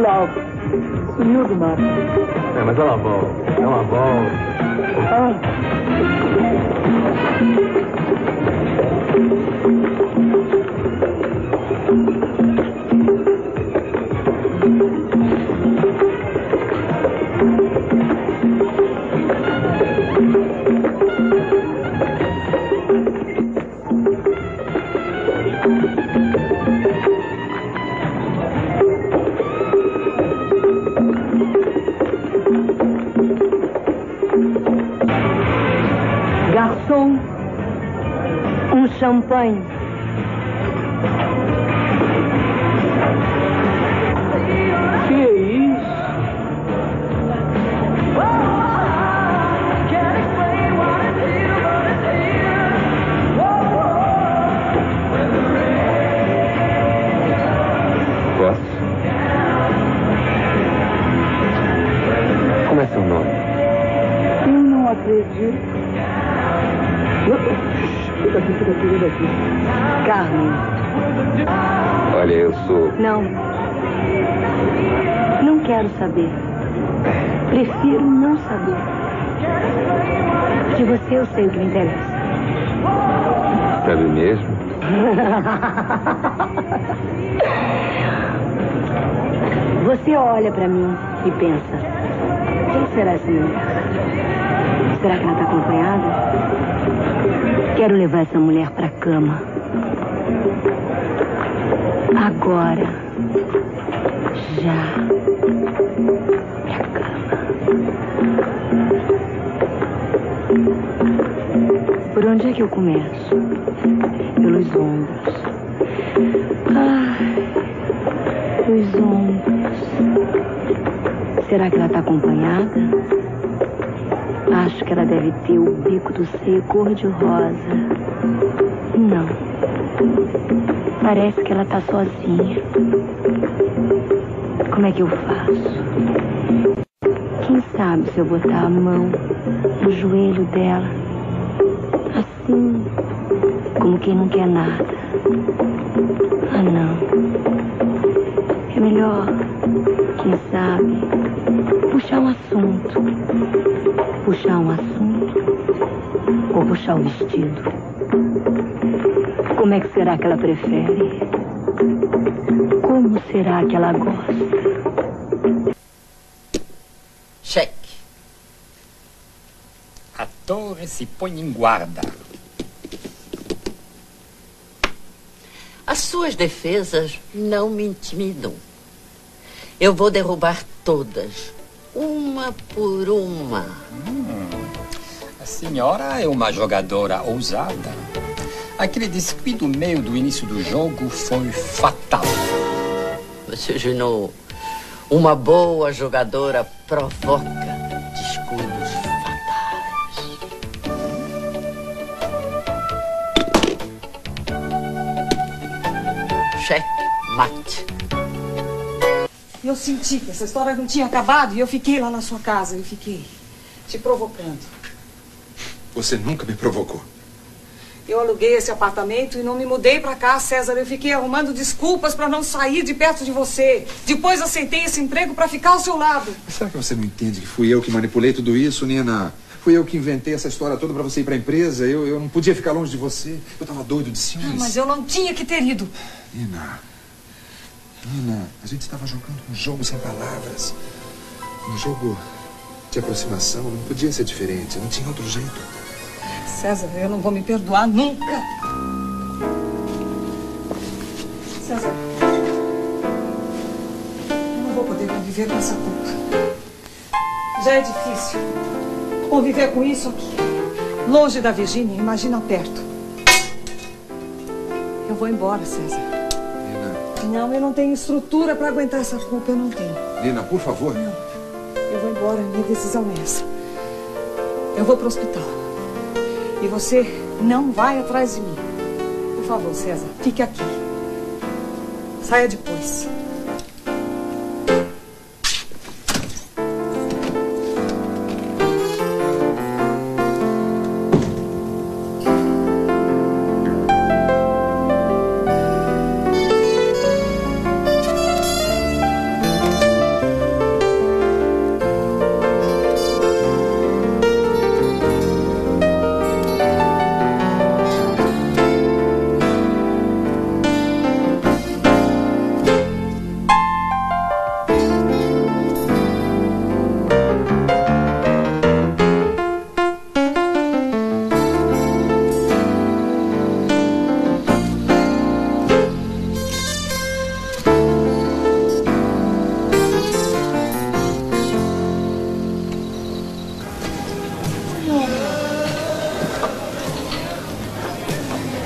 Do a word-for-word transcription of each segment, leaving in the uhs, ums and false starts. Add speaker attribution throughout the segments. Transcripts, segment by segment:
Speaker 1: logo. Sumiu do mapa.
Speaker 2: É, mas ela volta. Ela volta.
Speaker 1: Ah.
Speaker 3: Garçom, um champanhe.
Speaker 1: Que é isso?
Speaker 2: Posso? Como é seu nome?
Speaker 1: Eu não acredito. Fica aqui, fica aqui, fica aqui.
Speaker 3: Carmen.
Speaker 2: Olha, eu sou...
Speaker 3: Não. Não quero saber. Prefiro não saber. De você eu sei o que me interessa.
Speaker 2: Sabe mesmo?
Speaker 3: Você olha pra mim e pensa: quem será essa mulher? Será que ela está acompanhada? Quero levar essa mulher pra cama. Agora. Já. Pra cama. Por onde é que eu começo? Pelos ombros. Ai, os ombros. Será que ela está acompanhada? Acho que ela deve ter o bico do seio cor-de-rosa. Não. Parece que ela está sozinha. Como é que eu faço? Quem sabe se eu botar a mão no joelho dela, assim, como quem não quer nada. Ah, não. É melhor, quem sabe, puxar um assunto. Puxar um assunto ou puxar o vestido? Como é que será que ela prefere? Como será que ela gosta?
Speaker 4: Cheque. A torre se põe em guarda.
Speaker 5: As suas defesas não me intimidam. Eu vou derrubar todas, uma por uma.
Speaker 4: Hum, a senhora é uma jogadora ousada. Aquele descuido meio do início do jogo foi fatal.
Speaker 5: Monsieur Junot, uma boa jogadora provoca descuidos fatais. Cheque, mate.
Speaker 6: Eu senti que essa história não tinha acabado e eu fiquei lá na sua casa. Eu fiquei te provocando.
Speaker 7: Você nunca me provocou.
Speaker 6: Eu aluguei esse apartamento e não me mudei pra cá, César. Eu fiquei arrumando desculpas pra não sair de perto de você. Depois aceitei esse emprego pra ficar ao seu lado.
Speaker 7: Mas será que você não entende que fui eu que manipulei tudo isso, Nina? Fui eu que inventei essa história toda pra você ir pra empresa. Eu, eu não podia ficar longe de você. Eu tava doido de ciúmes.
Speaker 6: Ah, mas eu não tinha que ter ido.
Speaker 7: Nina... Nina, a gente estava jogando um jogo sem palavras. Um jogo de aproximação. Não podia ser diferente. Não tinha outro jeito.
Speaker 6: César, eu não vou me perdoar nunca. César, eu não vou poder conviver com essa culpa. Já é difícil conviver com isso aqui. Longe da Virgínia, imagina perto. Eu vou embora, César. Não, eu não tenho estrutura para aguentar essa culpa, eu não tenho.
Speaker 7: Nina, por favor.
Speaker 6: Não, eu vou embora, minha decisão é essa. Eu vou pro hospital. E você não vai atrás de mim. Por favor, César, fique aqui. Saia depois.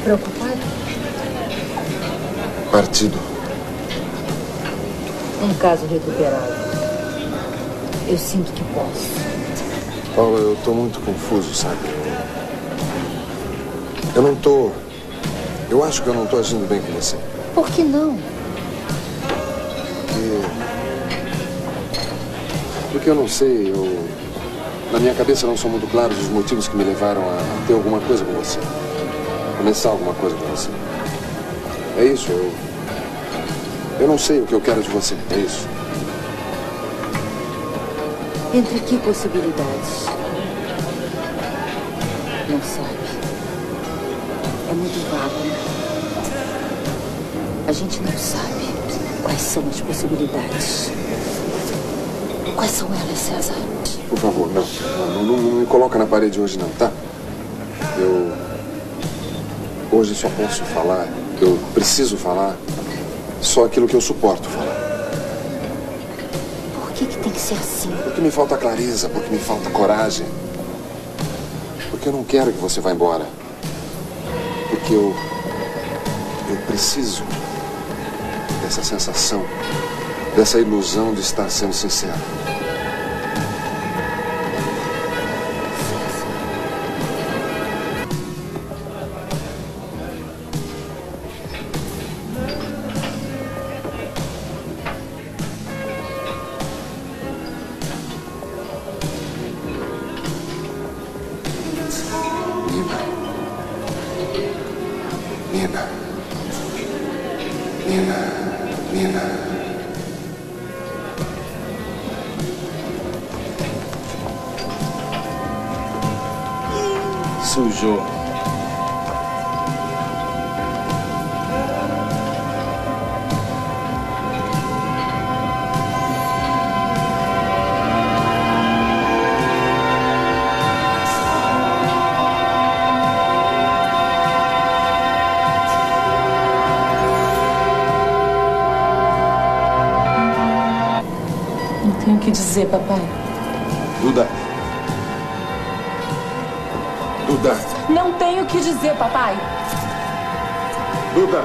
Speaker 6: Preocupado?
Speaker 7: Partido.
Speaker 6: Um caso recuperado. Eu sinto que posso.
Speaker 7: Paula, eu tô muito confuso, sabe? Eu não tô... Eu acho que eu não tô agindo bem com você.
Speaker 6: Por que não?
Speaker 7: Porque... Porque eu não sei, eu... Na minha cabeça não são muito claros os motivos que me levaram a ter alguma coisa com você. Começar alguma coisa com você. É isso, eu... Eu não sei o que eu quero de você, é isso.
Speaker 6: Entre que possibilidades? Não sabe. É muito vago, né? A gente não sabe quais são as possibilidades. Quais são elas, César?
Speaker 7: Por favor, não. Não, não, não me coloca na parede hoje, não, tá? Eu... Hoje só posso falar, eu preciso falar, só aquilo que eu suporto falar.
Speaker 6: Por que que tem que ser assim?
Speaker 7: Porque me falta clareza, porque me falta coragem. Porque eu não quero que você vá embora. Porque eu... Eu preciso dessa sensação, dessa ilusão de estar sendo sincero. Nina. Nina. Nina.
Speaker 8: Sujou.
Speaker 6: Não tenho o que dizer, papai.
Speaker 7: Duda. Duda.
Speaker 6: Não tenho o que dizer, papai.
Speaker 7: Duda.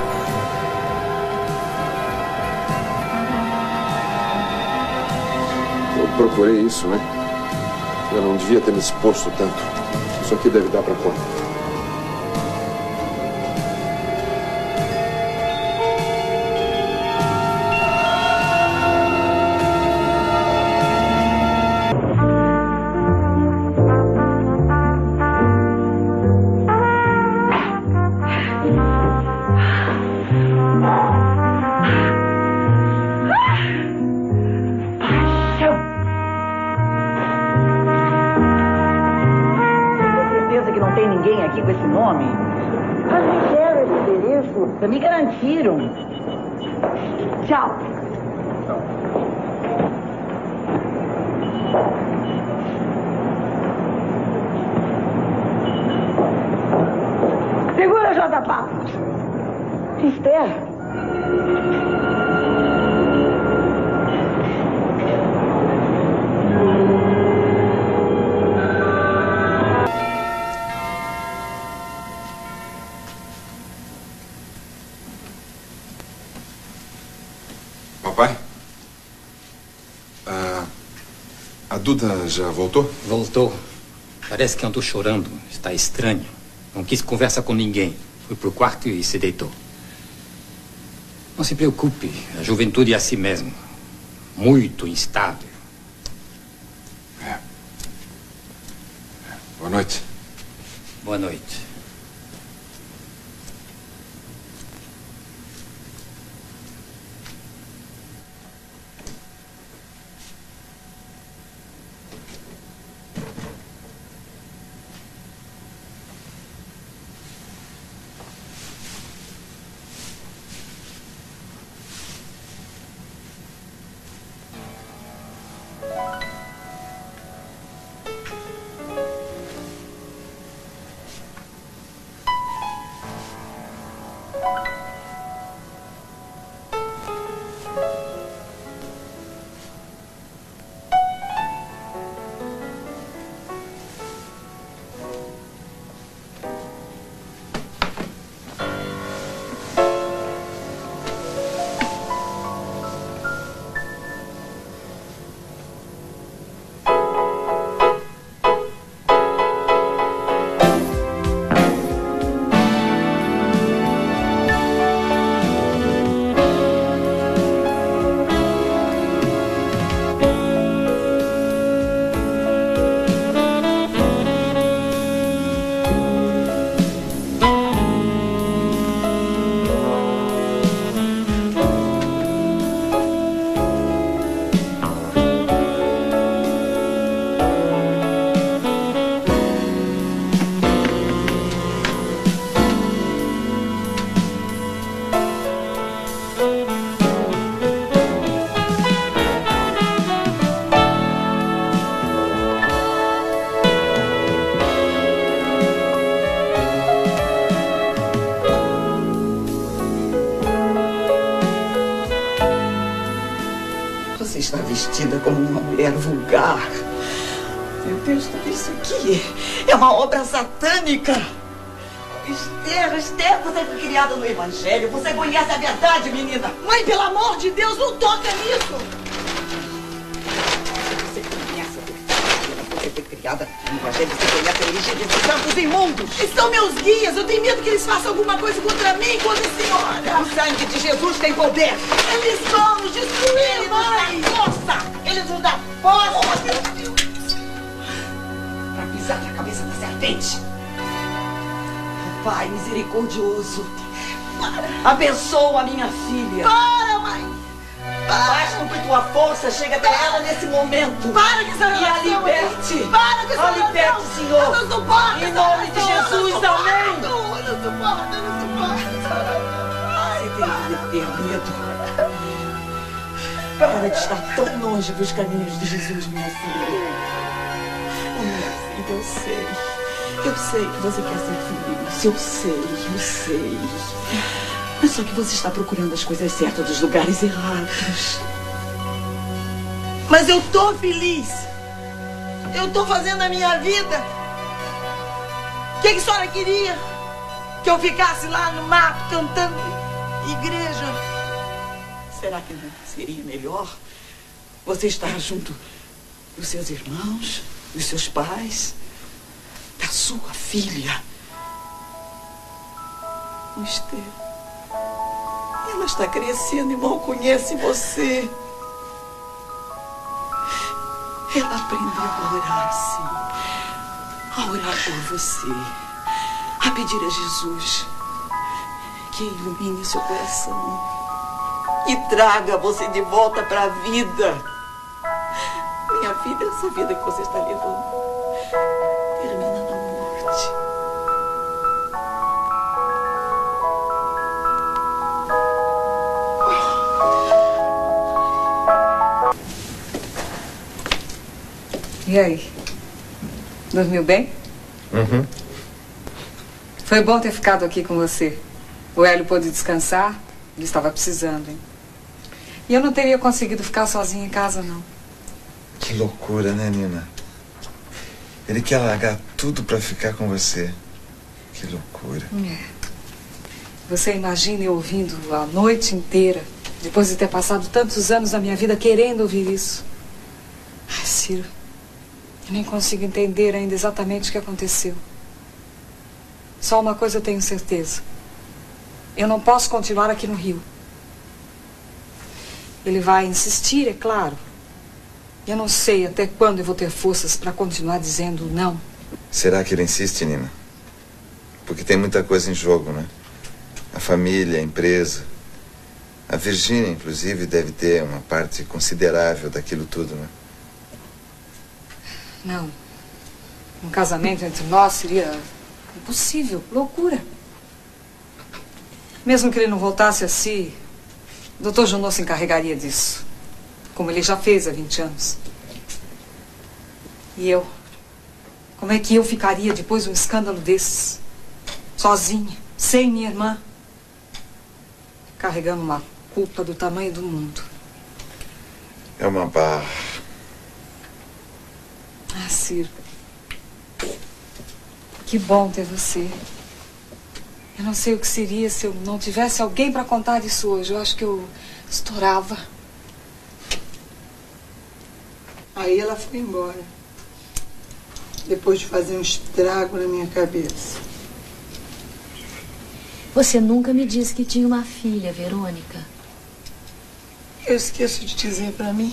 Speaker 7: Eu procurei isso, né? Eu não devia ter me exposto tanto. Isso aqui deve dar pra conta.
Speaker 9: Aqui com esse nome? Mas me deram esse endereço, me garantiram. Tchau. Segura, J. Pá. Esther.
Speaker 7: Papai? Ah, a Duda já voltou?
Speaker 4: Voltou. Parece que andou chorando. Está estranho. Não quis conversa com ninguém. Foi pro quarto e se deitou. Não se preocupe. A juventude é assim mesmo. Muito instável.
Speaker 7: É. É. Boa noite.
Speaker 4: Boa noite.
Speaker 6: vestida como uma mulher vulgar. Meu Deus, tudo isso aqui é uma obra satânica. Esther, Esther, você foi criada no Evangelho. Você conhece a verdade, menina. Mãe, pelo amor de Deus, não toca nisso. Você conhece a verdade. Você foi criada no Evangelho. Você conhece a religião desses santos imundos. Eles são meus guias. Eu tenho medo que eles façam alguma coisa contra mim, contra a senhora. O sangue de Jesus tem poder. Eles vão nos destruir, mãe. Força. Eles nos dão força. Meu Deus. Pra pisar na cabeça da serpente. Pai misericordioso, para. Abençoa a minha filha. Para, mãe. Para. Faz com que tua força chegue até para. Ela nesse momento. Para que essa relação. E a liberte. Para que essa a liberte, Senhor. Eu não suporto. Em nome de Jesus, amém. Eu não suporto, eu não suporto. Você tem que ter medo. Para de estar tão longe dos caminhos de Jesus, minha filha. Oh, minha filha, eu sei. Eu sei que você quer ser feliz, eu sei, eu sei. Mas só que você está procurando as coisas certas dos lugares errados. Mas eu tô feliz. Eu tô fazendo a minha vida. O que, que a senhora queria? Que eu ficasse lá no mato cantando igreja? Será que não seria melhor você estar junto dos seus irmãos, dos seus pais? Da sua filha. Esther, ela está crescendo e mal conhece você. Ela aprendeu a orar, sim. A orar por você. A pedir a Jesus que ilumine seu coração e traga você de volta para a vida. Minha filha, essa vida que você está levando termina na morte. E aí? Dormiu bem?
Speaker 2: Uhum.
Speaker 6: Foi bom ter ficado aqui com você. O Hélio pôde descansar. Ele estava precisando, hein? E eu não teria conseguido ficar sozinha em casa, não.
Speaker 8: Que loucura, né, Nina? Ele quer largar tudo pra ficar com você. Que loucura.
Speaker 6: É. Você imagina eu ouvindo a noite inteira, depois de ter passado tantos anos da minha vida querendo ouvir isso. Ai, Ciro, eu nem consigo entender ainda exatamente o que aconteceu. Só uma coisa eu tenho certeza. Eu não posso continuar aqui no Rio. Ele vai insistir, é claro. Eu não sei até quando eu vou ter forças para continuar dizendo não.
Speaker 8: Será que ele insiste, Nina? Porque tem muita coisa em jogo, né? A família, a empresa. A Virgínia, inclusive, deve ter uma parte considerável daquilo tudo, né?
Speaker 6: Não. Um casamento entre nós seria impossível, loucura. Mesmo que ele não voltasse a si, o doutor Junot se encarregaria disso. Como ele já fez há vinte anos. E eu? Como é que eu ficaria depois de um escândalo desses? Sozinha, sem minha irmã. Carregando uma culpa do tamanho do mundo.
Speaker 8: É uma barra.
Speaker 6: Ah, Ciro. Que bom ter você. Eu não sei o que seria se eu não tivesse alguém para contar isso hoje. Eu acho que eu estourava.
Speaker 10: Aí ela foi embora. Depois de fazer um estrago na minha cabeça.
Speaker 3: Você nunca me disse que tinha uma filha, Verônica.
Speaker 10: Eu esqueço de dizer pra mim.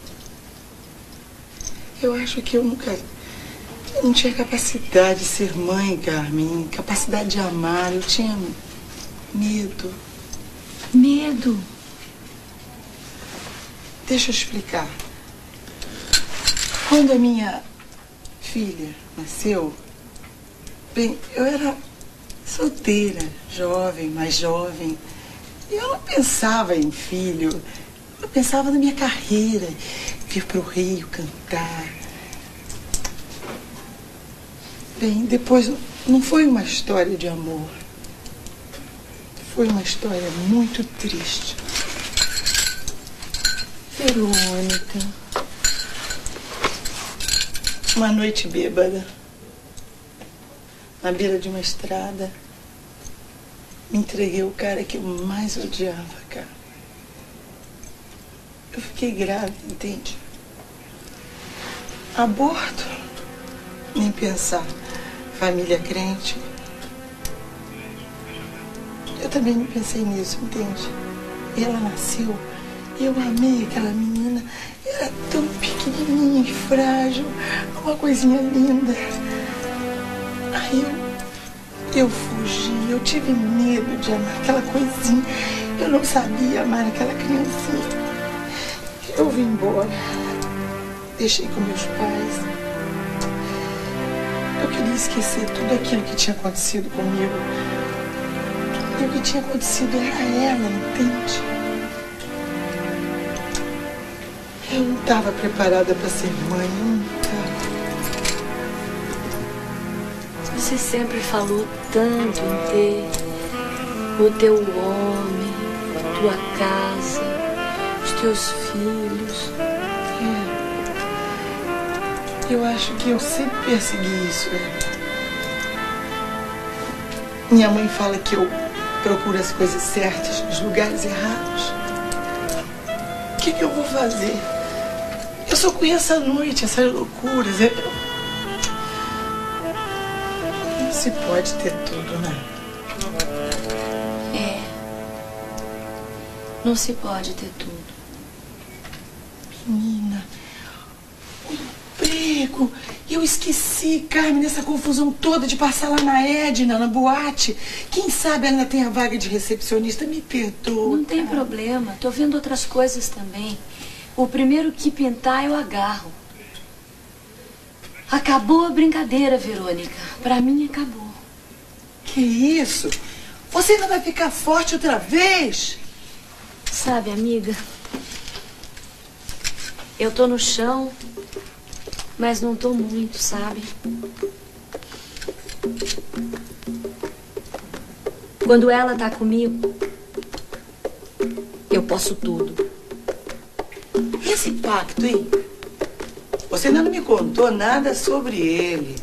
Speaker 10: Eu acho que eu nunca... Eu não tinha capacidade de ser mãe, Carmen. Capacidade de amar. Eu tinha medo.
Speaker 3: Medo?
Speaker 10: Deixa eu explicar. Quando a minha filha nasceu, bem, eu era solteira, jovem, mais jovem. E eu não pensava em filho. Eu pensava na minha carreira. Vir pro Rio, cantar. Bem, depois não foi uma história de amor. Foi uma história muito triste.
Speaker 3: Verônica...
Speaker 10: Uma noite bêbada, na beira de uma estrada, me entreguei ao cara que eu mais odiava, cara. Eu fiquei grávida, entende? Aborto, nem pensar. Família crente. Eu também não pensei nisso, entende? E ela nasceu, e eu amei aquela menina. Era tão pequenininha e frágil, uma coisinha linda. Aí eu, eu fugi, eu tive medo de amar aquela coisinha. Eu não sabia amar aquela criancinha. Eu vim embora, deixei com meus pais. Eu queria esquecer tudo aquilo que tinha acontecido comigo. E o que tinha acontecido era ela, entende? Eu não estava preparada para ser mãe, nunca.
Speaker 3: Você sempre falou tanto em ter o teu homem, a tua casa, os teus filhos.
Speaker 10: É. Eu acho que eu sempre persegui isso. É. Minha mãe fala que eu procuro as coisas certas nos lugares errados. O que, que eu vou fazer? Eu só conheço a noite, essas loucuras. Eu... Não se pode ter tudo, né?
Speaker 3: É. Não se pode ter tudo.
Speaker 10: Menina, o emprego. Eu esqueci, Carmen, nessa confusão toda de passar lá na Edna, na boate. Quem sabe ela ainda tem a vaga de recepcionista. Me perdoa.
Speaker 3: Não tem problema. Tô vendo outras coisas também. O primeiro que pintar eu agarro. Acabou a brincadeira, Verônica. Pra mim, acabou.
Speaker 10: Que isso? Você ainda vai ficar forte outra vez?
Speaker 3: Sabe, amiga, eu tô no chão, mas não tô muito, sabe? Quando ela tá comigo, eu posso tudo.
Speaker 10: E esse pacto, hein? Você ainda não me contou nada sobre ele.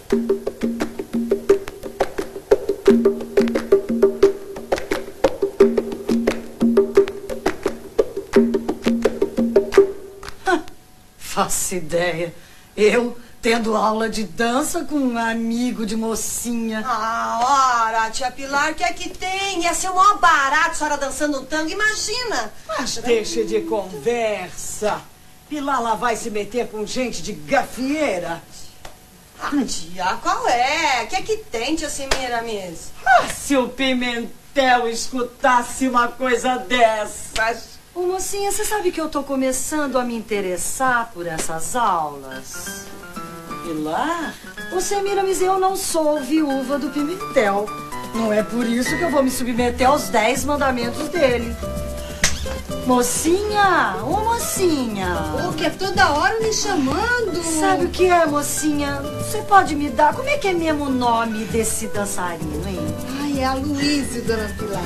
Speaker 6: Faço ideia. Eu tendo aula de dança com um amigo de mocinha.
Speaker 11: Ah, ora, tia Pilar, o que é que tem? Ia ser o maior barato a senhora dançando um tango, imagina.
Speaker 6: Mas deixa de conversa. Pilar lá vai se meter com gente de gafieira.
Speaker 11: Ah, tia, qual é? O que é que tem, tia Semiramis?
Speaker 6: Ah, se o Pimentel escutasse uma coisa dessas. Ô, mocinha, você sabe que eu tô começando a me interessar por essas aulas? Pilar, ô Semiramis, eu não sou viúva do Pimentel. Não é por isso que eu vou me submeter aos dez mandamentos dele. Mocinha, ô mocinha.
Speaker 11: O que é toda hora me chamando?
Speaker 6: Sabe o que é, mocinha? Você pode me dar? Como é que é mesmo o nome desse dançarino, hein?
Speaker 11: Ai, é a Luísa, dona Pilar.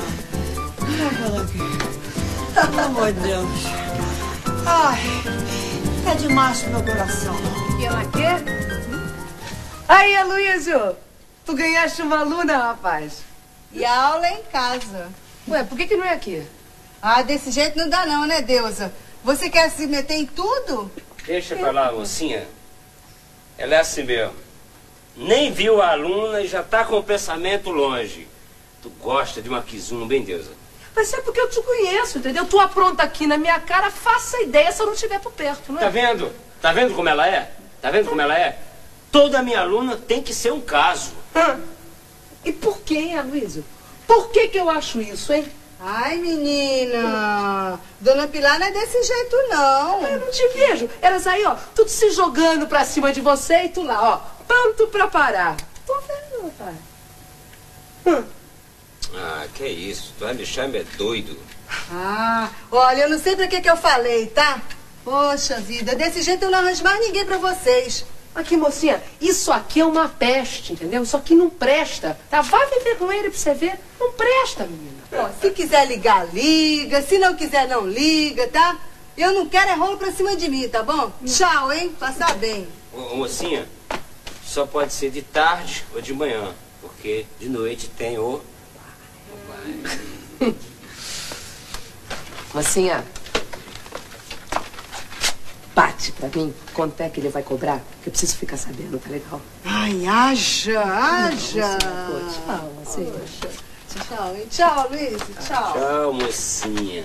Speaker 6: Pelo amor de Deus.
Speaker 11: Ai, é demais pro meu coração.
Speaker 12: E ela quer? Aí, Aloysio, tu ganhaste uma aluna, rapaz.
Speaker 11: E a aula é em casa.
Speaker 12: Ué, por que que não é aqui?
Speaker 11: Ah, desse jeito não dá não, né, Deusa? Você quer se meter em tudo?
Speaker 13: Deixa pra lá, mocinha. Ela é assim mesmo. Nem viu a aluna e já tá com o pensamento longe. Tu gosta de uma quizuma, bem, Deusa?
Speaker 12: Mas é porque eu te conheço, entendeu? Tu apronta aqui na minha cara, faça ideia se eu não estiver por perto, não é?
Speaker 13: Tá vendo? Tá vendo como ela é? Tá vendo como ela é? Toda minha aluna tem que ser um caso.
Speaker 12: Hã? E por que, hein, Aloysio? Por que que eu acho isso, hein?
Speaker 11: Ai, menina, dona Pilar não é desse jeito, não.
Speaker 12: Eu não te vejo. Elas aí, ó, tudo se jogando pra cima de você e tu lá, ó, pronto pra parar. Tô vendo, pai.
Speaker 13: Hum. Ah, que isso, tu Alexandre é doido.
Speaker 11: Ah, olha, eu não sei pra que que eu falei, tá? Poxa vida, desse jeito eu não arranjo mais ninguém pra vocês.
Speaker 12: Aqui, mocinha, isso aqui é uma peste, entendeu? Isso aqui não presta, tá? Vai viver com ele pra você ver. Não presta, menina.
Speaker 11: Ó, se quiser ligar, liga. Se não quiser, não liga, tá? Eu não quero é rolo pra cima de mim, tá bom? Tchau, hein? Passar bem.
Speaker 13: Ô, ô, mocinha, só pode ser de tarde ou de manhã, porque de noite tem o...
Speaker 12: Mocinha, bate pra mim quanto é que ele vai cobrar, que eu preciso ficar sabendo, tá legal?
Speaker 11: Ai, haja, haja.
Speaker 12: Tchau, mocinha.
Speaker 11: Tchau, hein? Tchau, Luiz. Tchau.
Speaker 13: Tchau, mocinha.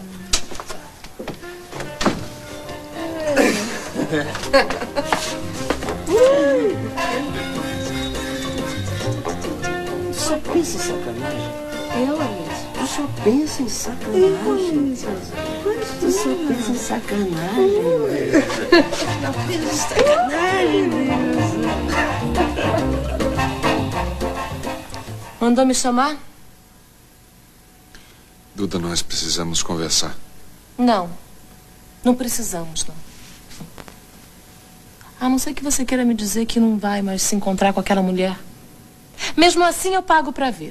Speaker 5: Tu só pensa em sacanagem?
Speaker 12: Eu, Luiz.
Speaker 5: Tu só pensa em sacanagem. Tu só pensa em sacanagem. Só pensa em sacanagem,
Speaker 12: Mandou me chamar?
Speaker 7: Duda, nós precisamos conversar.
Speaker 12: Não. Não precisamos, não. A não ser que você queira me dizer que não vai mais se encontrar com aquela mulher. Mesmo assim, eu pago pra ver.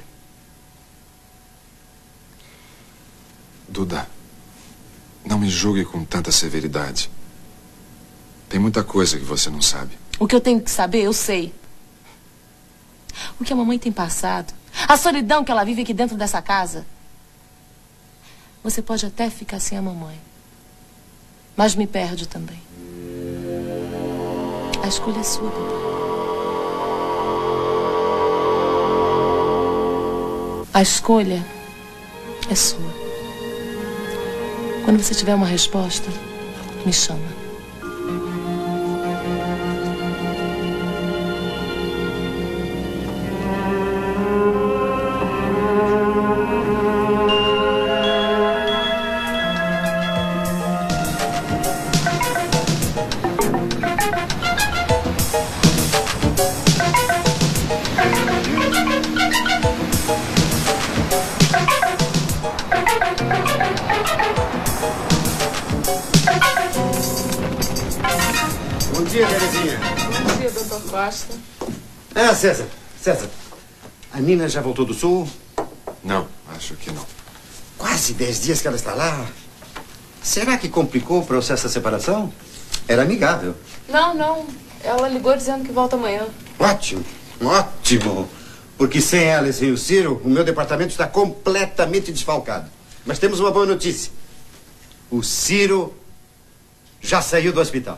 Speaker 7: Duda, não me julgue com tanta severidade. Tem muita coisa que você não sabe.
Speaker 12: O que eu tenho que saber, eu sei. O que a mamãe tem passado, a solidão que ela vive aqui dentro dessa casa. Você pode até ficar sem a mamãe, mas me perde também. A escolha é sua, papai. A escolha é sua. Quando você tiver uma resposta, me chama.
Speaker 14: Bom dia, Terezinha.
Speaker 12: Bom dia, doutor Costa.
Speaker 14: Ah, César, César. A Nina já voltou do sul?
Speaker 7: Não, acho que não.
Speaker 14: Quase dez dias que ela está lá. Será que complicou o processo da separação? Era amigável.
Speaker 12: Não, não. Ela ligou dizendo que volta amanhã.
Speaker 14: Ótimo, ótimo. Porque sem ela e sem o Ciro, o meu departamento está completamente desfalcado. Mas temos uma boa notícia. O Ciro já saiu do hospital.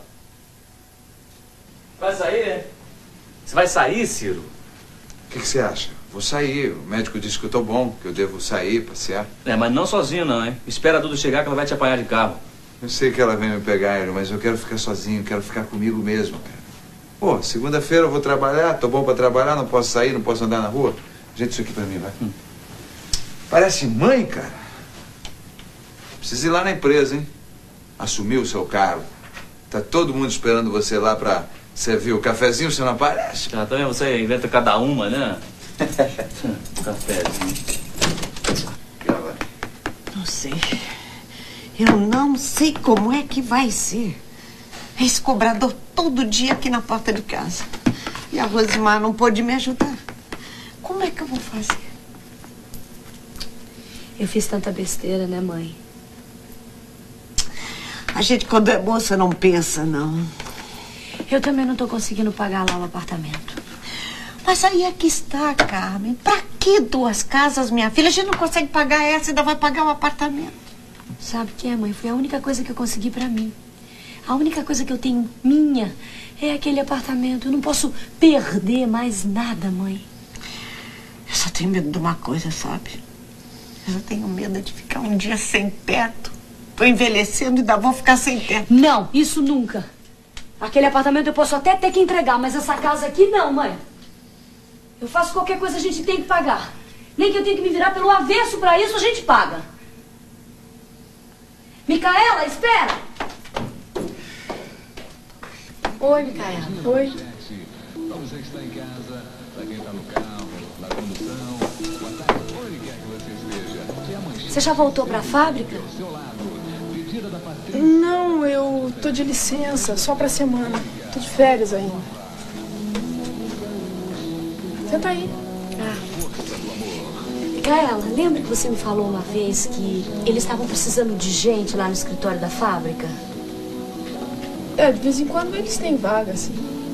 Speaker 15: Vai sair, é? Você vai sair, Ciro?
Speaker 8: O que, que você acha? Vou sair. O médico disse que eu tô bom, que eu devo sair, passear.
Speaker 15: É, mas não sozinho não, hein? Espera a Duda chegar que ela vai te apanhar de carro.
Speaker 8: Eu sei que ela vem me pegar, Hélio, mas eu quero ficar sozinho, quero ficar comigo mesmo, cara. Pô, segunda-feira eu vou trabalhar, tô bom pra trabalhar, não posso sair, não posso andar na rua. Gente, isso aqui pra mim, vai. Hum. Parece mãe, cara. Precisa ir lá na empresa, hein? Assumir o seu cargo. Tá todo mundo esperando você lá pra servir o cafezinho, você não aparece.
Speaker 15: Ah, também você inventa cada uma, né? Cafezinho.
Speaker 10: Não sei. Eu não sei como é que vai ser. Esse cobrador todo dia aqui na porta de casa. E a Rosimar não pôde me ajudar. Como é que eu vou fazer?
Speaker 3: Eu fiz tanta besteira, né, mãe?
Speaker 10: A gente, quando é moça, não pensa, não.
Speaker 3: Eu também não tô conseguindo pagar lá o apartamento.
Speaker 10: Mas aí é que está, Carmen. Pra que duas casas, minha filha? A gente não consegue pagar essa e ainda vai pagar o apartamento.
Speaker 3: Sabe o que é, mãe? Foi a única coisa que eu consegui pra mim. A única coisa que eu tenho minha é aquele apartamento. Eu não posso perder mais nada, mãe.
Speaker 10: Eu só tenho medo de uma coisa, sabe? Eu só tenho medo de ficar um dia sem teto. Tô envelhecendo e ainda vou ficar sem teto.
Speaker 3: Não, isso nunca. Aquele apartamento eu posso até ter que entregar, mas essa casa aqui não, mãe. Eu faço qualquer coisa, a gente tem que pagar. Nem que eu tenha que me virar pelo avesso pra isso, a gente paga. Micaela, espera!
Speaker 12: Oi, Micaela. Oi.
Speaker 16: Você que está em casa, para quem está no carro, na condução, boa tarde, onde quer que você esteja.
Speaker 3: Você já voltou pra fábrica?
Speaker 12: Não, eu tô de licença, só pra semana. Tô de férias ainda. Senta aí.
Speaker 3: Ah. Micaela, lembra que você me falou uma vez que eles estavam precisando de gente lá no escritório da fábrica?
Speaker 12: É, de vez em quando eles têm vaga, assim.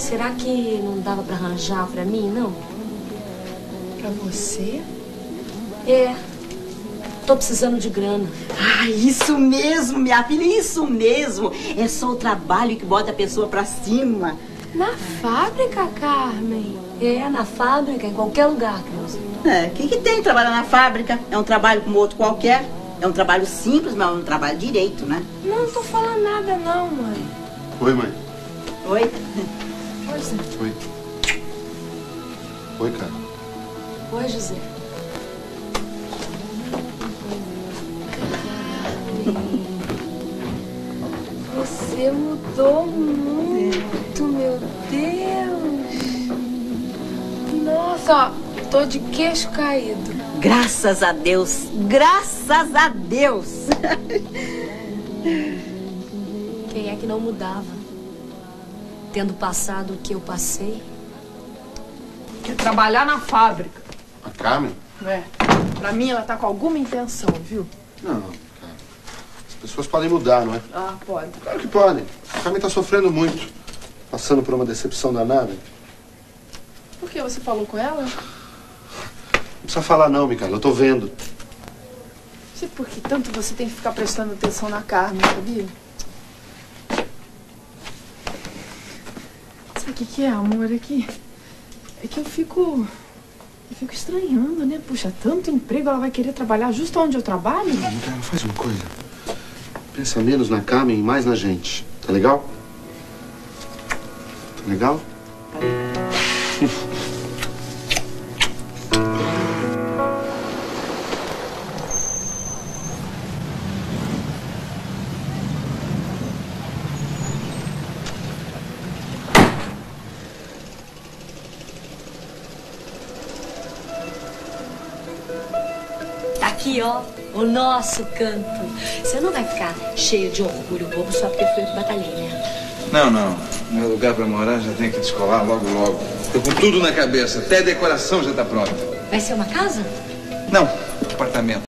Speaker 12: Será que não dava pra arranjar pra mim, não?
Speaker 17: Pra você?
Speaker 12: É. Tô precisando de grana.
Speaker 9: Ah, isso mesmo, minha filha, isso mesmo. É só o trabalho que bota a pessoa pra cima.
Speaker 12: Na fábrica, Carmen? É, na fábrica, em qualquer lugar, Cleusa.
Speaker 9: É, o que, que tem trabalhar na fábrica? É um trabalho como outro qualquer. É um trabalho simples, mas é um trabalho direito, né?
Speaker 12: Não, não tô falando nada não, mãe.
Speaker 14: Oi, mãe.
Speaker 9: Oi?
Speaker 12: Oi, Zé.
Speaker 14: Oi. Oi, cara.
Speaker 12: Oi, José. Você mudou muito, meu Deus. Nossa, ó, tô de queixo caído.
Speaker 9: Graças a Deus, graças a Deus.
Speaker 12: Quem é que não mudava? Tendo passado o que eu passei?
Speaker 17: Quer trabalhar na fábrica.
Speaker 14: A Carmen?
Speaker 17: É. Pra mim, ela tá com alguma intenção, viu?
Speaker 14: Não, cara. As pessoas podem mudar, não é?
Speaker 17: Ah, pode.
Speaker 14: Claro que podem. A Carmen tá sofrendo muito. Passando por uma decepção danada.
Speaker 17: Por que? Você falou com ela?
Speaker 14: Não precisa falar não, Micaela. Eu tô vendo.
Speaker 17: Não sei por que tanto você tem que ficar prestando atenção na Carmen, sabia? Sabe o que que é, amor? É que... É que eu fico... Eu fico estranhando, né? Puxa, tanto emprego, ela vai querer trabalhar justo onde eu trabalho?
Speaker 14: Não, Micaela, faz uma coisa. Pensa menos na Carmen e mais na gente. Tá legal? Tá legal?
Speaker 12: Tá aqui, ó, o nosso canto. Você não vai ficar cheio de orgulho bobo só porque foi eu que batalhei, né?
Speaker 8: Não, não. Meu lugar pra morar já tem que descolar logo, logo. Tô com tudo na cabeça. Até a decoração já tá pronta.
Speaker 12: Vai ser uma casa?
Speaker 8: Não, apartamento.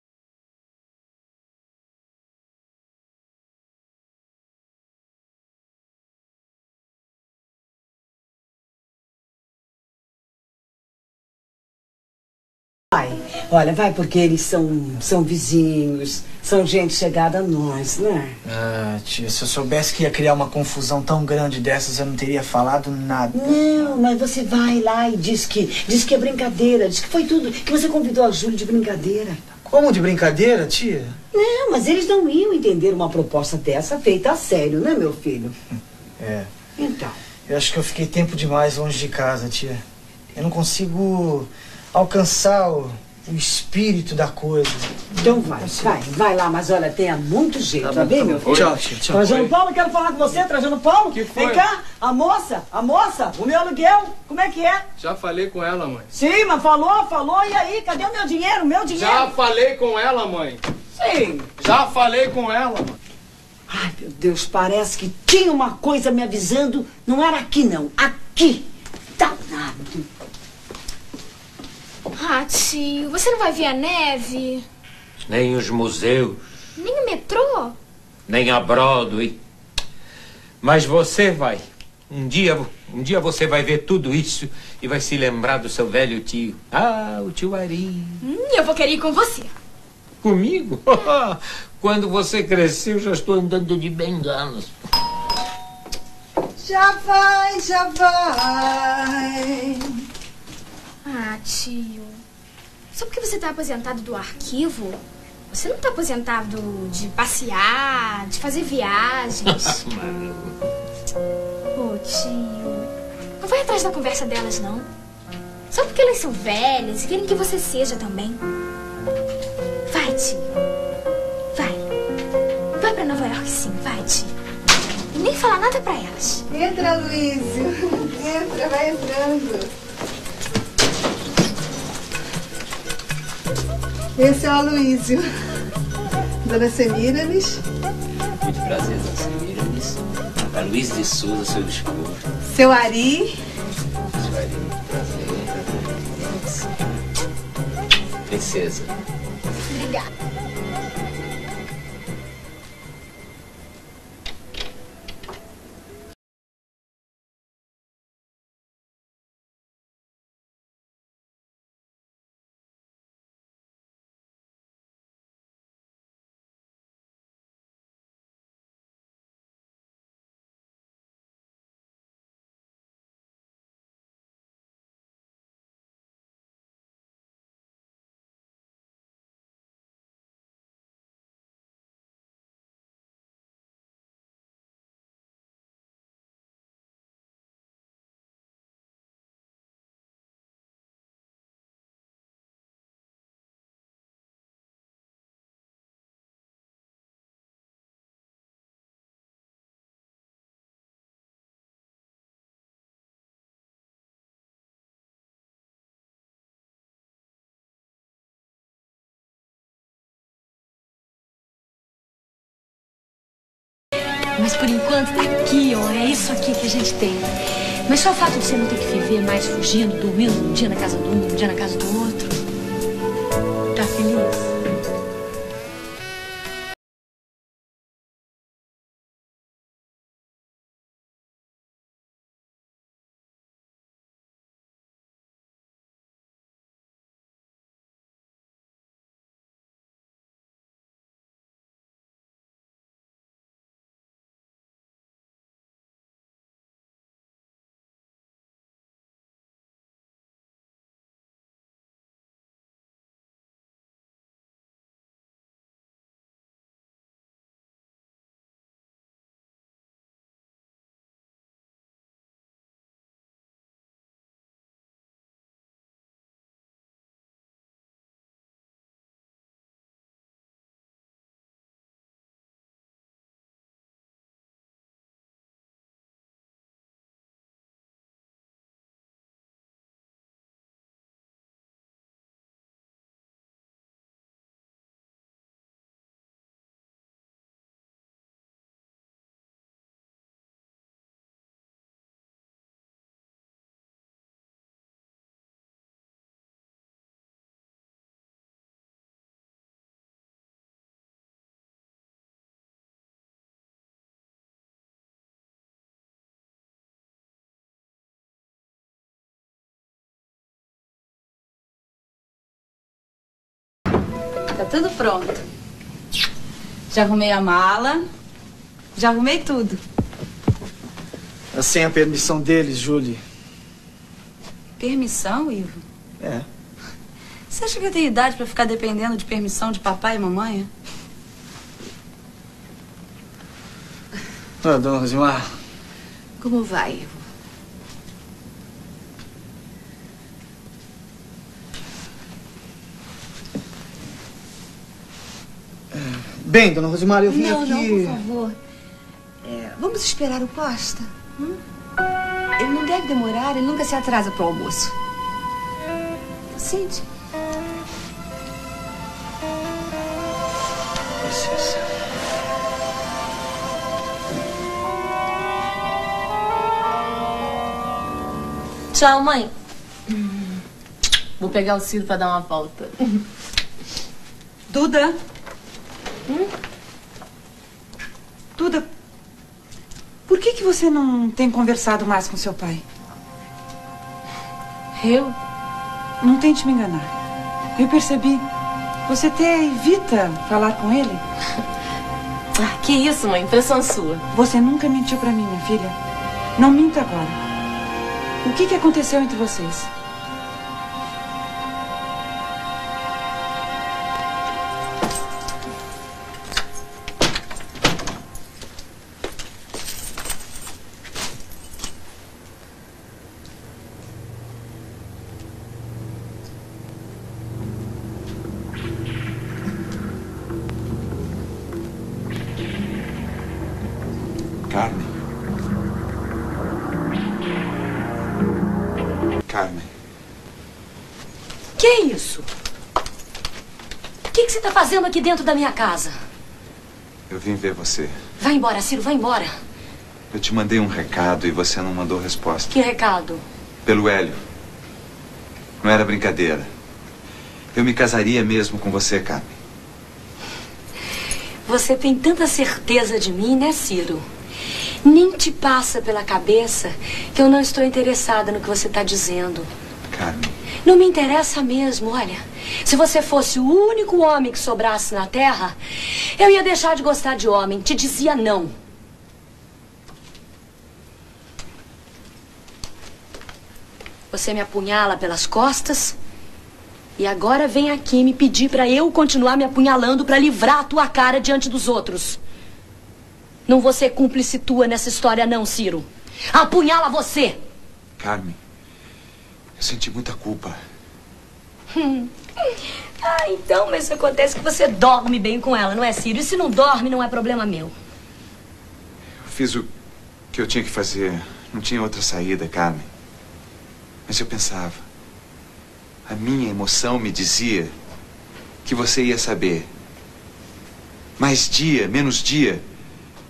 Speaker 9: Vai, olha, vai porque eles são, são vizinhos, são gente chegada a nós, né?
Speaker 18: Ah, tia, se eu soubesse que ia criar uma confusão tão grande dessas, eu não teria falado nada.
Speaker 9: Não, mas você vai lá e diz que, diz que é brincadeira, diz que foi tudo, que você convidou a Júlia de brincadeira.
Speaker 18: Como de brincadeira, tia?
Speaker 9: Não, mas eles não iam entender uma proposta dessa feita a sério, né, meu filho?
Speaker 18: É.
Speaker 9: Então.
Speaker 18: Eu acho que eu fiquei tempo demais longe de casa, tia. Eu não consigo alcançar o, o espírito da coisa.
Speaker 9: Então vai, vai, vai lá, mas olha, tenha muito jeito, tá, tá bem, meu filho?
Speaker 18: Tchau, tia, tchau.
Speaker 9: Trajano Paulo, quero falar com você, Trajano Paulo. Que foi? Vem cá, a moça, a moça, o meu aluguel, como é que é?
Speaker 19: Já falei com ela, mãe.
Speaker 9: Sim, mas falou, falou, e aí, cadê o meu dinheiro, o meu dinheiro?
Speaker 19: Já falei com ela, mãe.
Speaker 9: Sim.
Speaker 19: Já falei com ela, mãe.
Speaker 9: Ai, meu Deus, parece que tinha uma coisa me avisando, não era aqui não, aqui. Danado.
Speaker 20: Ah, tio, você não vai ver a neve?
Speaker 13: Nem os museus,
Speaker 20: Nem o metrô?
Speaker 13: nem a Broadway. Mas você vai. Um dia, um dia você vai ver tudo isso e vai se lembrar do seu velho tio. Ah, o tio Ari.
Speaker 20: Hum, eu vou querer ir com você.
Speaker 13: Comigo? Quando você crescer, eu já estou andando de bengalas.
Speaker 11: Já vai, já vai.
Speaker 20: Ah, tio. Só porque você tá aposentado do arquivo, você não tá aposentado de passear, de fazer viagens. Ô, tio, não vai atrás da conversa delas, não. Só porque elas são velhas e querem que você seja também. Vai, tio. Vai. Vai pra Nova York, sim. Vai, tio. E nem falar nada pra elas.
Speaker 11: Entra, Luísio. Entra, vai entrando. Esse é o Aloísio. Dona Semíramis.
Speaker 13: Muito prazer, Dona Semíramis. A Luiz de Souza, seu esposo.
Speaker 11: Seu Ari.
Speaker 13: Seu Ari, prazer. Princesa.
Speaker 20: Obrigada.
Speaker 12: Mas por enquanto tá aqui, ó. É isso aqui que a gente tem. Mas só o fato de você não ter que viver mais fugindo, dormindo um dia na casa de um, um dia na casa do outro. Tá feliz?
Speaker 21: Tá tudo pronto. Já arrumei a mala. Já arrumei tudo.
Speaker 18: Sem a permissão deles, Julie.
Speaker 21: Permissão, Ivo?
Speaker 18: É.
Speaker 21: Você acha que eu tenho idade pra ficar dependendo de permissão de papai e mamãe?
Speaker 18: Ô, dona Rosimar.
Speaker 21: Como vai, Ivo?
Speaker 18: Bem, dona Rosimar, eu vim
Speaker 21: não,
Speaker 18: aqui...
Speaker 21: Não, não, por favor. É, vamos esperar o Costa? Hum? Ele não deve demorar, ele nunca se atrasa pro almoço. Sente.
Speaker 18: Licença.
Speaker 12: Tchau, mãe. Vou pegar o Ciro pra dar uma volta.
Speaker 6: Duda? Hum? Duda, por que que você não tem conversado mais com seu pai?
Speaker 12: Eu?
Speaker 6: Não tente me enganar. Eu percebi. Você até evita falar com ele.
Speaker 12: Ah, que isso, mãe? Impressão sua.
Speaker 6: Você nunca mentiu pra mim, minha filha. Não minta agora. O que que aconteceu entre vocês?
Speaker 8: Carmen. Carmen.
Speaker 12: Que é isso? O que que você tá fazendo aqui dentro da minha casa?
Speaker 8: Eu vim ver você.
Speaker 12: Vai embora, Ciro, vai embora.
Speaker 8: Eu te mandei um recado e você não mandou resposta.
Speaker 12: Que recado?
Speaker 8: Pelo Hélio. Não era brincadeira. Eu me casaria mesmo com você, Carmen.
Speaker 12: Você tem tanta certeza de mim, né, Ciro? Nem te passa pela cabeça que eu não estou interessada no que você está dizendo.
Speaker 8: Carmen.
Speaker 12: Não me interessa mesmo, olha. Se você fosse o único homem que sobrasse na Terra, eu ia deixar de gostar de homem. Te dizia não. Você me apunhala pelas costas e agora vem aqui me pedir para eu continuar me apunhalando para livrar a tua cara diante dos outros. Não vou ser cúmplice tua nessa história não, Ciro. Apunhala você!
Speaker 8: Carmen, eu senti muita culpa.
Speaker 12: Hum. Ah, então, mas acontece que você dorme bem com ela, não é, Ciro? E se não dorme, não é problema meu.
Speaker 8: Eu fiz o que eu tinha que fazer. Não tinha outra saída, Carmen. Mas eu pensava. A minha emoção me dizia que você ia saber. Mais dia, menos dia,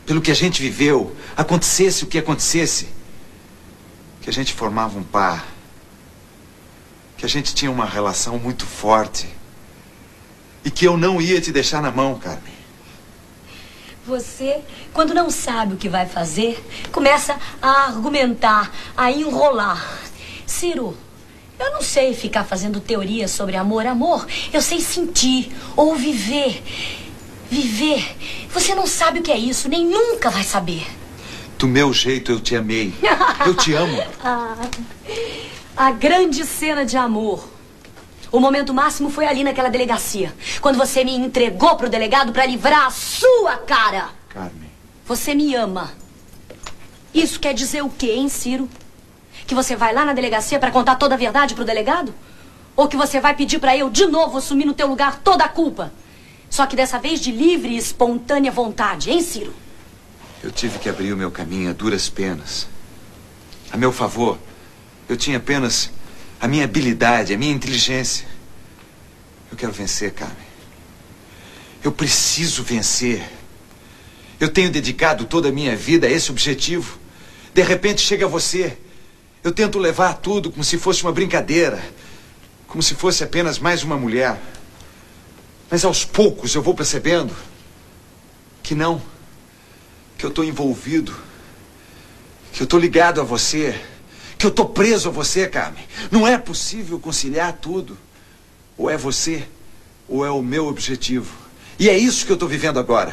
Speaker 8: pelo que a gente viveu, acontecesse o que acontecesse, que a gente formava um par, que a gente tinha uma relação muito forte e que eu não ia te deixar na mão, Carmen.
Speaker 1: Você, quando não sabe o que vai fazer, começa a argumentar, a enrolar. Ciro, eu não sei ficar fazendo teorias sobre amor. Amor, eu sei sentir ou viver. Viver. Você não sabe o que é isso, nem nunca vai saber.
Speaker 8: Do meu jeito eu te amei. Eu te amo.
Speaker 1: Ah, a grande cena de amor. O momento máximo foi ali naquela delegacia. Quando você me entregou pro delegado pra livrar a sua cara.
Speaker 8: Carmen.
Speaker 1: Você me ama. Isso quer dizer o quê, hein, Ciro? Que você vai lá na delegacia pra contar toda a verdade pro delegado? Ou que você vai pedir pra eu de novo assumir no teu lugar toda a culpa? Só que dessa vez de livre e espontânea vontade, hein, Ciro?
Speaker 8: Eu tive que abrir o meu caminho a duras penas. A meu favor, eu tinha apenas a minha habilidade, a minha inteligência. Eu quero vencer, Carmen. Eu preciso vencer. Eu tenho dedicado toda a minha vida a esse objetivo. De repente chega você. Eu tento levar tudo como se fosse uma brincadeira. Como se fosse apenas mais uma mulher. Mas aos poucos eu vou percebendo que não. Que eu estou envolvido. Que eu estou ligado a você. Que eu estou preso a você, Carmen. Não é possível conciliar tudo. Ou é você, ou é o meu objetivo. E é isso que eu estou vivendo agora.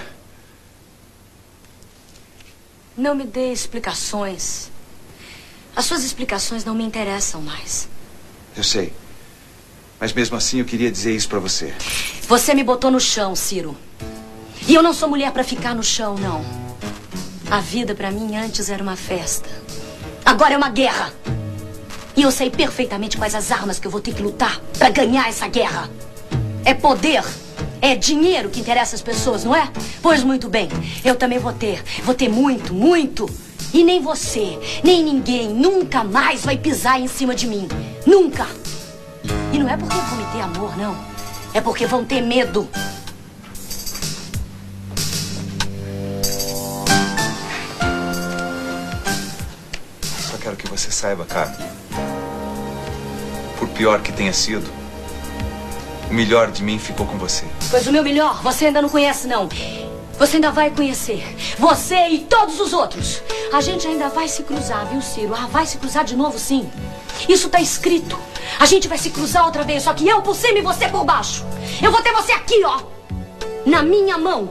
Speaker 1: Não me dê explicações. As suas explicações não me interessam mais.
Speaker 8: Eu sei. Mas mesmo assim eu queria dizer isso pra você.
Speaker 1: Você me botou no chão, Ciro. E eu não sou mulher pra ficar no chão, não. A vida pra mim antes era uma festa. Agora é uma guerra. E eu sei perfeitamente quais as armas que eu vou ter que lutar pra ganhar essa guerra. É poder, é dinheiro que interessa as pessoas, não é? Pois muito bem, eu também vou ter. Vou ter muito, muito. E nem você, nem ninguém nunca mais vai pisar em cima de mim. Nunca. E não é porque vão me ter amor, não. É porque vão ter medo.
Speaker 8: Só quero que você saiba, Carmen. Por pior que tenha sido, o melhor de mim ficou com você.
Speaker 1: Pois o meu melhor você ainda não conhece, não. Você ainda vai conhecer. Você e todos os outros. A gente ainda vai se cruzar, viu, Ciro? Ah, vai se cruzar de novo, sim. Isso tá escrito. A gente vai se cruzar outra vez, só que eu por cima e você por baixo. Eu vou ter você aqui, ó. Na minha mão.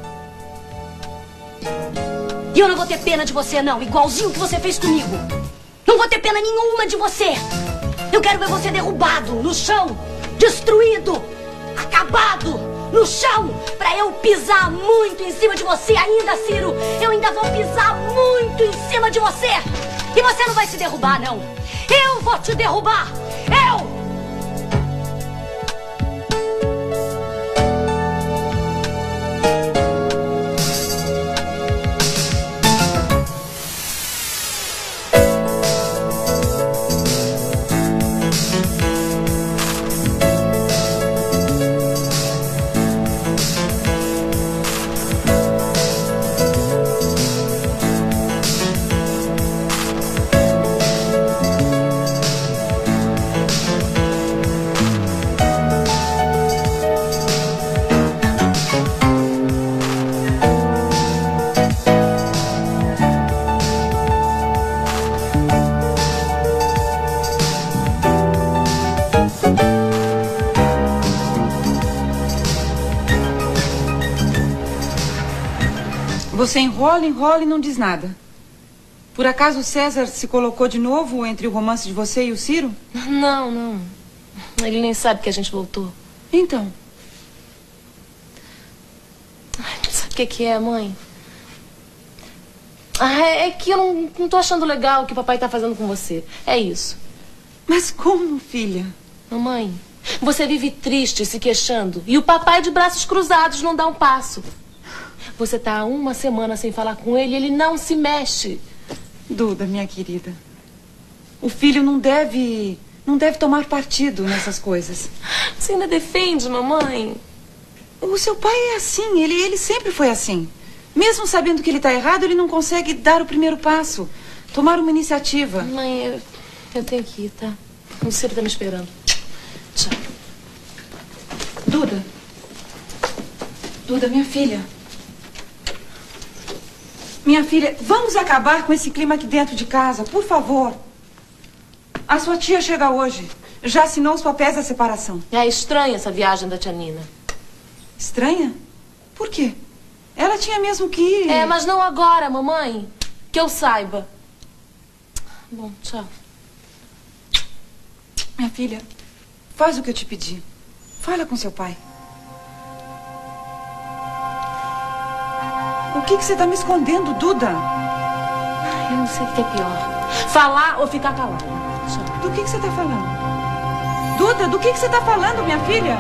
Speaker 1: E eu não vou ter pena de você, não. Igualzinho que você fez comigo. Não vou ter pena nenhuma de você. Eu quero ver você derrubado, no chão. Destruído. Acabado. No chão. Pra eu pisar muito em cima de você ainda, Ciro. Eu ainda vou pisar muito em cima de você. E você não vai se derrubar, não. Eu vou te derrubar. Eu!
Speaker 6: Você enrola, enrola e não diz nada. Por acaso o César se colocou de novo entre o romance de você e o Ciro?
Speaker 12: Não, não. Ele nem sabe que a gente voltou.
Speaker 6: Então?
Speaker 12: Ai, sabe o que que é, mãe? Ah, é, é que eu não, não tô achando legal o que o papai tá fazendo com você. É isso.
Speaker 6: Mas como, filha?
Speaker 12: Mamãe, você vive triste, se queixando. E o papai de braços cruzados não dá um passo. Você tá há uma semana sem falar com ele e ele não se mexe.
Speaker 6: Duda, minha querida, o filho não deve, não deve tomar partido nessas coisas.
Speaker 12: Você ainda defende, mamãe?
Speaker 6: O seu pai é assim, ele, ele sempre foi assim. Mesmo sabendo que ele está errado, ele não consegue dar o primeiro passo. Tomar uma iniciativa.
Speaker 12: Mãe, eu, eu tenho que ir, tá? O Ciro tá me esperando. Tchau.
Speaker 6: Duda. Duda, minha filha. Minha filha, vamos acabar com esse clima aqui dentro de casa, por favor. A sua tia chega hoje. Já assinou os papéis da separação.
Speaker 12: É estranha essa viagem da tia Nina.
Speaker 6: Estranha? Por quê? Ela tinha mesmo que ir.
Speaker 12: É, mas não agora, mamãe. Que eu saiba. Bom, tchau.
Speaker 6: Minha filha, faz o que eu te pedi. Fala com seu pai. O que, que você está me escondendo, Duda?
Speaker 12: Eu não sei o que é pior. Falar ou ficar calada. Tchau.
Speaker 6: Do que, que você está falando? Duda, do que, que você está falando, minha filha?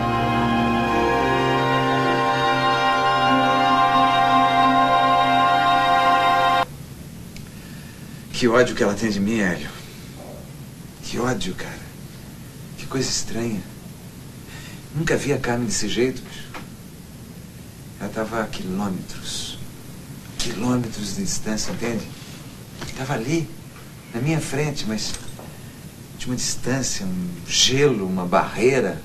Speaker 8: Que ódio que ela tem de mim, Hélio. Que ódio, cara. Que coisa estranha. Nunca vi a Carmen desse jeito, bicho. Ela estava a quilômetros. Quilômetros de distância, entende? Estava ali, na minha frente, mas de uma distância, um gelo, uma barreira.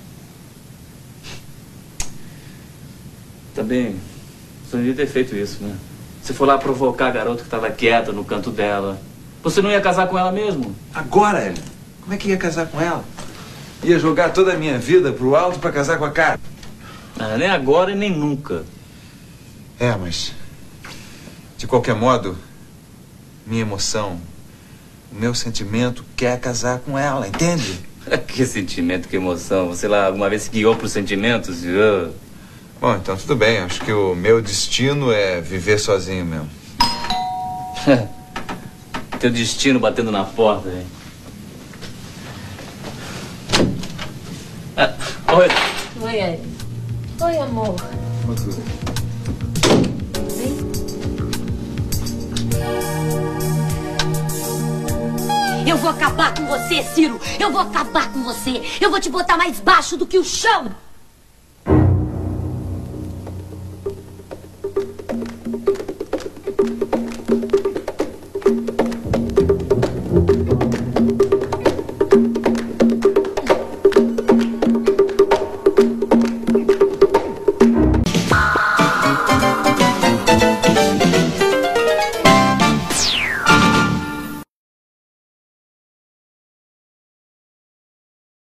Speaker 15: Também, você não devia ter feito isso, né? Você foi lá provocar a garota que estava quieta no canto dela. Você não ia casar com ela mesmo?
Speaker 8: Agora, Hélio? Como é que ia casar com ela? Ia jogar toda a minha vida pro alto pra casar com a Carmen?
Speaker 15: Ah, nem agora e nem nunca.
Speaker 8: É, mas... de qualquer modo, minha emoção, o meu sentimento quer casar com ela, entende?
Speaker 15: Que sentimento, que emoção. Você lá alguma vez se guiou pros sentimentos? Uh...
Speaker 8: Bom, então tudo bem. Acho que o meu destino é viver sozinho mesmo.
Speaker 15: Teu destino batendo na porta, hein? Ah, oi.
Speaker 12: Oi, Ed. Oi, amor.
Speaker 1: Eu vou acabar com você, Ciro. Eu vou acabar com você. Eu vou te botar mais baixo do que o chão.